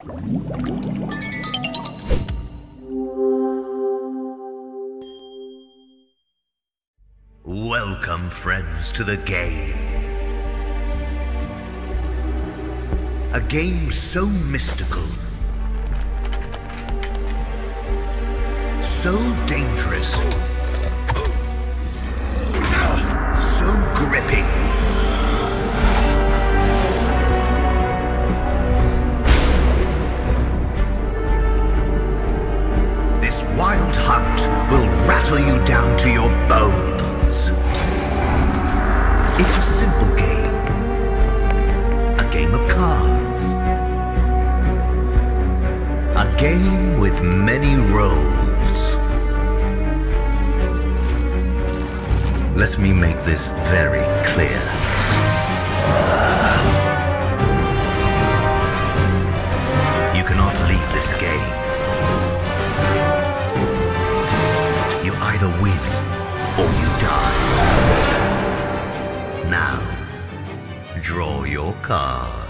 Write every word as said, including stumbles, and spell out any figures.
Welcome, friends, to the game. A game so mystical, so dangerous, so gripping. This wild hunt will rattle you down to your bones. It's a simple game. A game of cards. A game with many roles. Let me make this very clear. You cannot leave this game. You either win or you die. Now, draw your card.